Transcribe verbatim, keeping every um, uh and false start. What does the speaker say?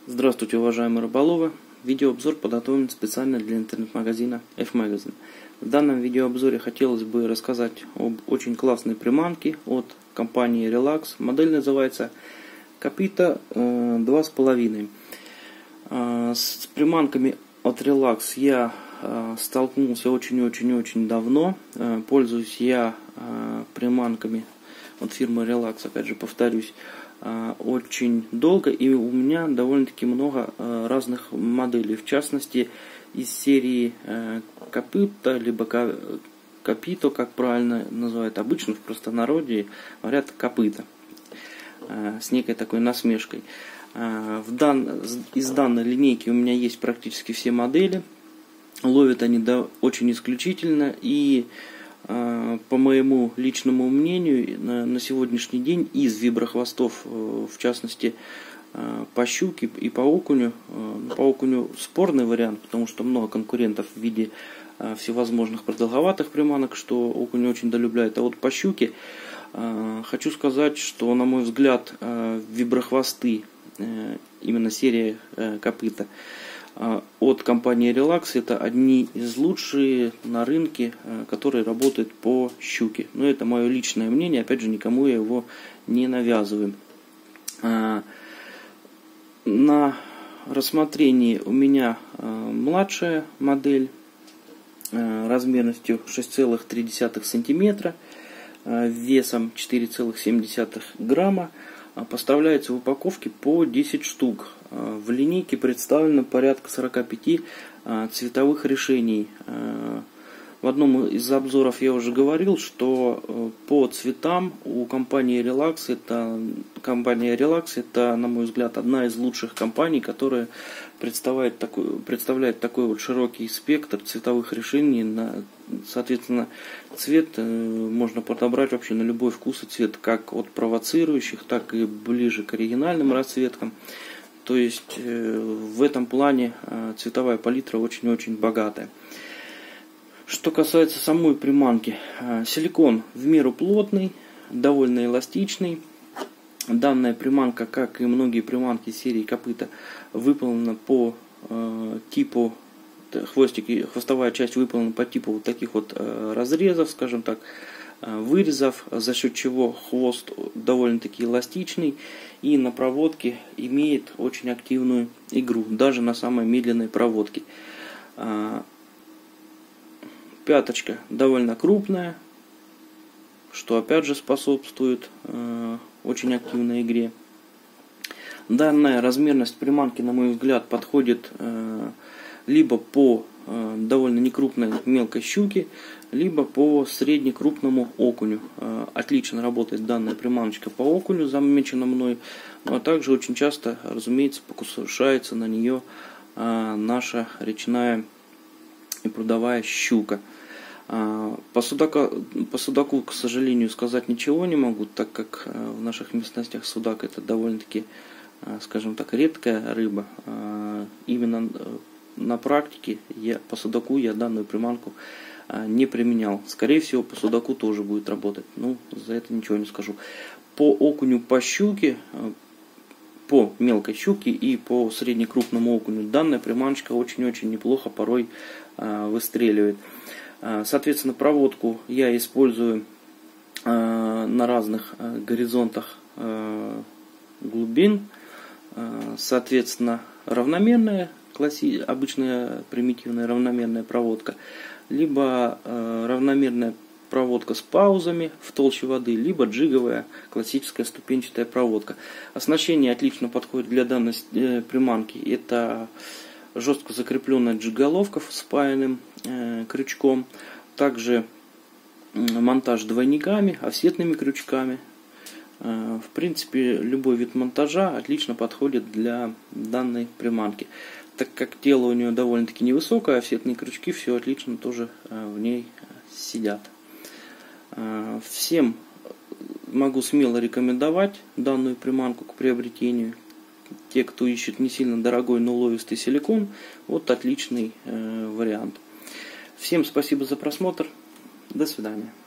Здравствуйте, уважаемые рыболовы! Видеообзор подготовлен специально для интернет-магазина F-Magazine. В данном видеообзоре хотелось бы рассказать об очень классной приманке от компании Relax. Модель называется Capita два с половиной. С приманками от Relax я столкнулся очень-очень-очень давно. Пользуюсь я приманками от фирмы Relax, опять же повторюсь, очень долго, и у меня довольно-таки много разных моделей, в частности из серии Capita, либо Capito, как правильно называют, обычно в простонародье говорят копыта, с некой такой насмешкой. В дан... Из данной линейки у меня есть практически все модели, ловят они да, очень исключительно, и по моему личному мнению, на сегодняшний день из виброхвостов, в частности по щуке и по окуню, по окуню спорный вариант, потому что много конкурентов в виде всевозможных продолговатых приманок, что окунь очень долюбляет. А вот по щуке хочу сказать, что, на мой взгляд, виброхвосты, именно серия Копыта от компании Relax, это одни из лучших на рынке, которые работают по щуке. Но это мое личное мнение, опять же, никому я его не навязываю. На рассмотрении у меня младшая модель размерностью шесть целых три десятых сантиметра, весом четыре целых семь десятых грамма. Поставляется в упаковке по десять штук. В линейке представлено порядка сорока пяти цветовых решений. В одном из обзоров я уже говорил, что по цветам у компании Relax, это, компания Relax, это, на мой взгляд, одна из лучших компаний, которая представляет такой, представляет такой вот широкий спектр цветовых решений. На, соответственно, цвет можно подобрать вообще на любой вкус и цвет, как от провоцирующих, так и ближе к оригинальным расцветкам. То есть в этом плане цветовая палитра очень-очень богатая. Что касается самой приманки, силикон в меру плотный, довольно эластичный. Данная приманка, как и многие приманки серии Копыта, выполнена по э, типу, хвостики, хвостовая часть выполнена по типу вот таких вот э, разрезов, скажем так, э, вырезов, за счет чего хвост довольно-таки эластичный и на проводке имеет очень активную игру, даже на самой медленной проводке. Э, Пяточка довольно крупная, что опять же способствует э, очень активной игре. Данная размерность приманки, на мой взгляд, подходит э, либо по э, довольно некрупной мелкой щуке, либо по среднекрупному окуню. Э, отлично работает данная приманочка по окуню, замечена мной, но также очень часто, разумеется, покушается на нее э, наша речная и прудовая щука. По судаку, по судаку, к сожалению, сказать ничего не могу, так как в наших местностях судак это довольно-таки, скажем так, редкая рыба. Именно на практике я, по судаку я данную приманку не применял. Скорее всего, по судаку тоже будет работать, ну, за это ничего не скажу. По окуню, по щуке, по мелкой щуке и по среднекрупному окуню данная приманочка очень-очень неплохо порой выстреливает. Соответственно, проводку я использую на разных горизонтах глубин. Соответственно, равномерная, класси... обычная примитивная равномерная проводка, либо равномерная проводка с паузами в толще воды, либо джиговая классическая ступенчатая проводка. Оснащение отлично подходит для данной приманки. Это жестко закрепленная джиголовка с спаянным э, крючком, также монтаж двойниками, офсетными крючками. Э, в принципе, любой вид монтажа отлично подходит для данной приманки. Так как тело у нее довольно-таки невысокое, офсетные крючки все отлично тоже э, в ней сидят. Э, всем могу смело рекомендовать данную приманку к приобретению. Те, кто ищет не сильно дорогой, но уловистый силикон, вот отличный э, вариант. Всем спасибо за просмотр. До свидания.